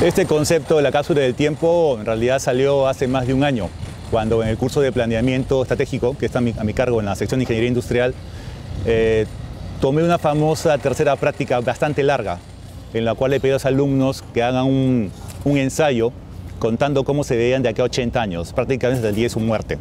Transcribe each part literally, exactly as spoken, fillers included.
Este concepto de la cápsula del tiempo en realidad salió hace más de un año, cuando en el curso de planeamiento estratégico, que está a mi, a mi cargo en la sección de Ingeniería Industrial, eh, tomé una famosa tercera práctica bastante larga, en la cual le pedí a los alumnos que hagan un, un ensayo contando cómo se veían de aquí a ochenta años, prácticamente desde el día de su muerte.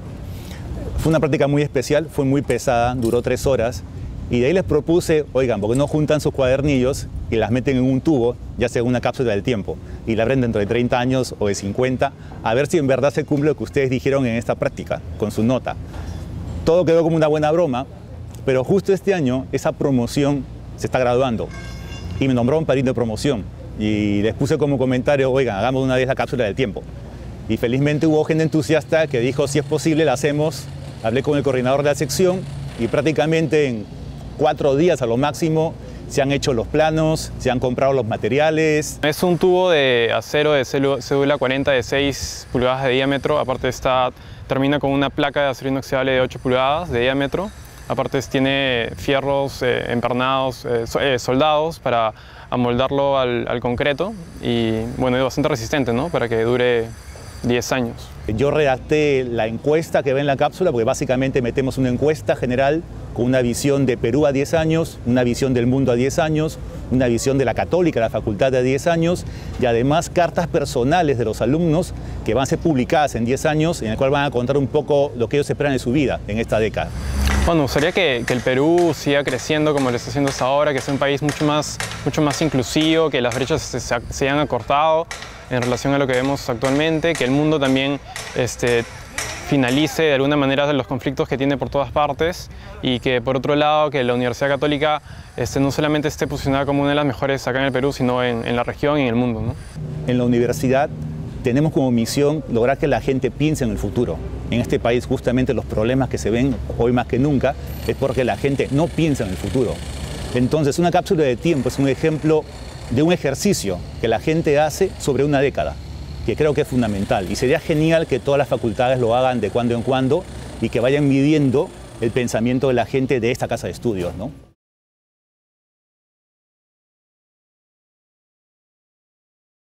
Fue una práctica muy especial, fue muy pesada, duró tres horas, y de ahí les propuse, oigan, ¿por qué no juntan sus cuadernillos y las meten en un tubo, ya sea en una cápsula del tiempo, y la abren dentro de treinta años o de cincuenta, a ver si en verdad se cumple lo que ustedes dijeron en esta práctica, con su nota? Todo quedó como una buena broma, pero justo este año esa promoción se está graduando y me nombró un padrino de promoción y les puse como comentario, oigan, hagamos una vez la cápsula del tiempo. Y felizmente hubo gente entusiasta que dijo, si es posible, la hacemos. Hablé con el coordinador de la sección y prácticamente en cuatro días a lo máximo se han hecho los planos, se han comprado los materiales. Es un tubo de acero de cédula cuarenta de seis pulgadas de diámetro. Aparte está, termina con una placa de acero inoxidable de ocho pulgadas de diámetro. Aparte tiene fierros eh, empernados, eh, soldados para amoldarlo al, al concreto. Y bueno, es bastante resistente, ¿no? Para que dure diez años. Yo redacté la encuesta que ve en la cápsula, porque básicamente metemos una encuesta general con una visión de Perú a diez años, una visión del mundo a diez años, una visión de la Católica, la facultad a diez años, y además cartas personales de los alumnos que van a ser publicadas en diez años, en el cual van a contar un poco lo que ellos esperan de su vida en esta década. Bueno, me gustaría que, que el Perú siga creciendo como lo está haciendo hasta ahora, que sea un país mucho más, mucho más inclusivo, que las brechas se, se, se hayan acortado en relación a lo que vemos actualmente, que el mundo también este, finalice de alguna manera los conflictos que tiene por todas partes y que por otro lado que la Universidad Católica este, no solamente esté posicionada como una de las mejores acá en el Perú, sino en, en la región y en el mundo, ¿no? En la universidad tenemos como misión lograr que la gente piense en el futuro. En este país justamente los problemas que se ven hoy más que nunca es porque la gente no piensa en el futuro. Entonces una cápsula de tiempo es un ejemplo de un ejercicio que la gente hace sobre una década, que creo que es fundamental. Y sería genial que todas las facultades lo hagan de cuando en cuando y que vayan midiendo el pensamiento de la gente de esta casa de estudios, ¿no?